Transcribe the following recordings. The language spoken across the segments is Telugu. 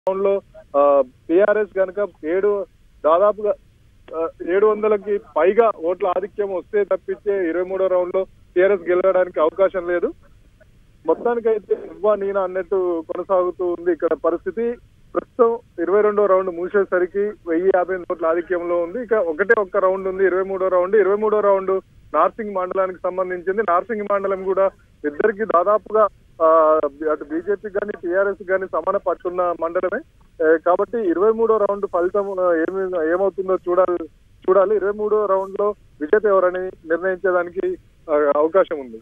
రౌండ్ లో టిఆర్ఎస్ కనుక దాదాపుగా 700కి పైగా ఓట్ల ఆధిక్యం వస్తే తప్పించే 23వ రౌండ్ లో టిఆర్ఎస్ గెలవడానికి అవకాశం లేదు. మొత్తానికైతే నువ్వా నేనా అన్నట్టు కొనసాగుతూ ఉంది ఇక్కడ పరిస్థితి. ప్రస్తుతం 22వ రౌండ్ మూసేసరికి 1050 ఓట్ల ఆధిక్యంలో ఉంది. ఇక ఒక్క రౌండ్ ఉంది 23వ రౌండ్. 23వ రౌండ్ నార్సింగ్ మండలానికి సంబంధించింది. నార్సింగ్ మండలం కూడా ఇద్దరికి దాదాపుగా అటు బీజేపీ కానీ టీఆర్ఎస్ కానీ సమాన పట్టున్న మండలమే కాబట్టి 23వ రౌండ్ ఫలితం ఏమవుతుందో చూడాలి. 23వ రౌండ్ లో విజేత ఎవరని నిర్ణయించడానికి అవకాశం ఉంది.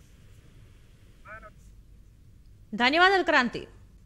ధన్యవాదాలు క్రాంతి.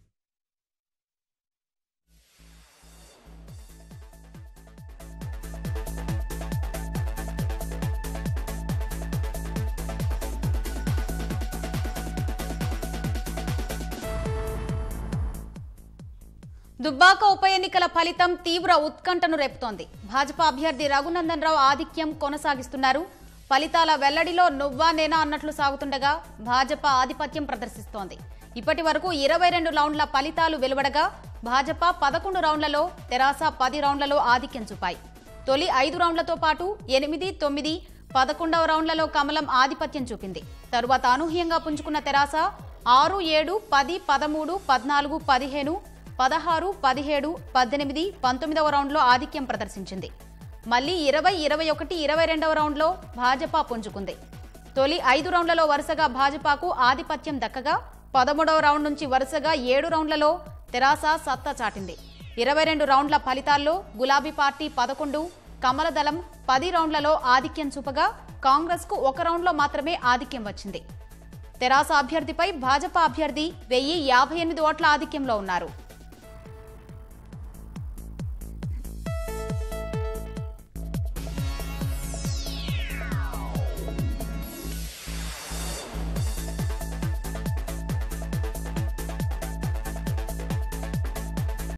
దుబ్బాక ఉప ఎన్నికల ఫలితం తీవ్ర ఉత్కంఠను రేపుతోంది. భాజపా అభ్యర్థి రఘునందన్ రావు ఆధిక్యం కొనసాగిస్తున్నారు. ఫలితాల వెల్లడిలో నువ్వా నేనా అన్నట్లు సాగుతుండగా భాజపా ఆధిపత్యం ప్రదర్శిస్తోంది. ఇప్పటి వరకు 22 రౌండ్ల ఫలితాలు వెలువడగా భాజపా 11 రౌండ్లలో, తెరాస 10 రౌండ్లలో ఆధిక్యం చూపాయి. తొలి 5 రౌండ్లతో పాటు 8, 9, 11వ రౌండ్లలో కమలం ఆధిపత్యం చూపింది. తరువాత అనూహ్యంగా పుంజుకున్న తెరాస 6, 7, 10, 13, 14, 15, 16, 17, 18, 19వ రౌండ్లో ఆధిక్యం ప్రదర్శించింది. మళ్లీ 20, 21, 22వ రౌండ్లో భాజపా పుంజుకుంది. తొలి 5 రౌండ్లలో వరుసగా భాజపాకు ఆధిపత్యం దక్కగా 13వ రౌండ్ నుంచి వరుసగా 7 రౌండ్లలో తెరాస సత్తా చాటింది. 22 రౌండ్ల ఫలితాల్లో గులాబీ పార్టీ 11, కమలదళం 10 రౌండ్లలో ఆధిక్యం చూపగా కాంగ్రెస్ కు 1 రౌండ్లో మాత్రమే ఆధిక్యం వచ్చింది. తెరాస అభ్యర్థిపై భాజపా అభ్యర్థి 1058 ఓట్ల ఆధిక్యంలో ఉన్నారు.